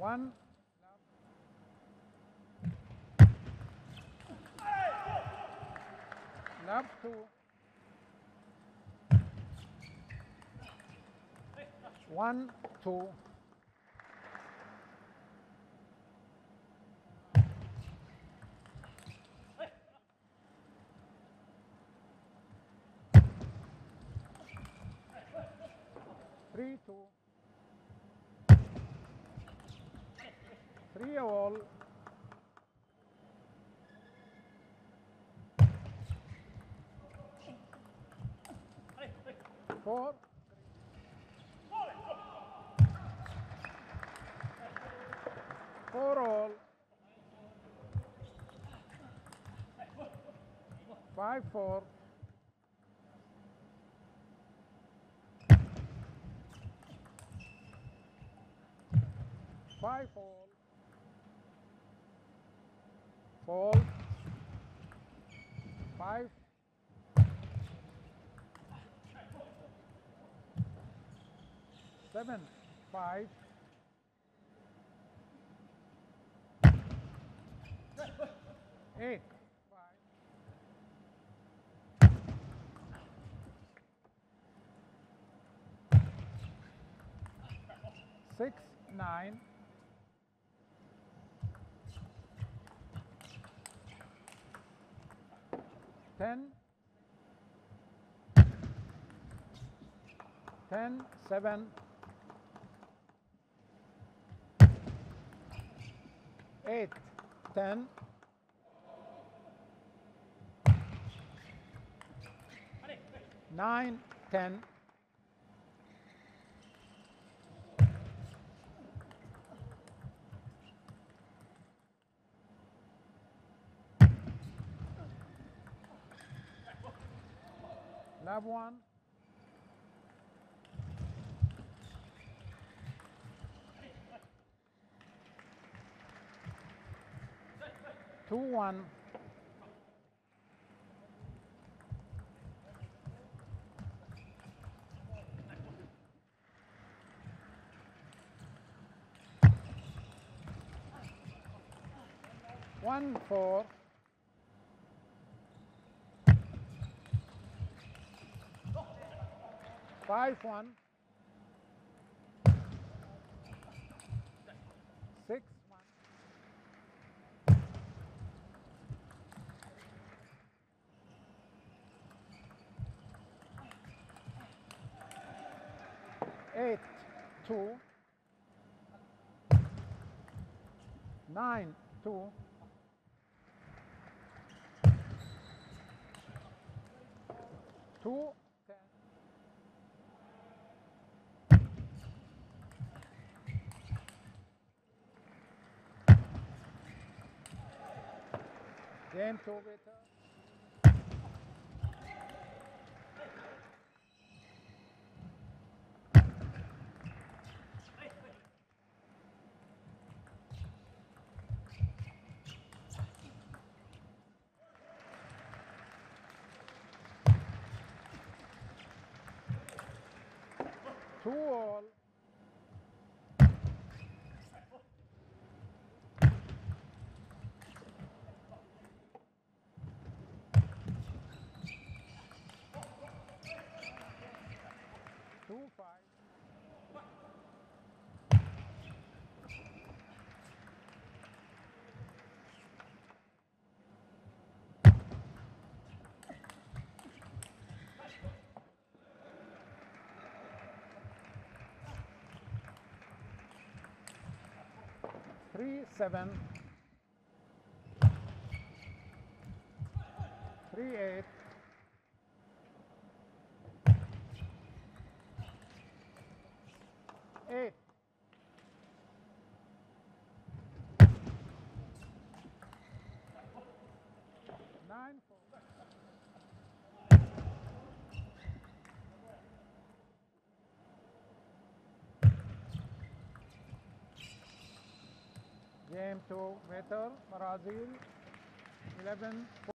1, love 2, 1, 2, 3, 2, 3 all, 4, 4 all, 5, 4, 5 all, 4, 5, 7, 5, 8, 6, 9, 10, 10, 7, 8, 10, 9, 10, love 1, 2, 1, 1, 4, 5, 1, 6, 1, 8, 2, 9, 2, 2, 10, 2 better, 2 all, 2, 5, 3, 7, 3, 8, 8, 9, 4, game 2 better, Brazil 11.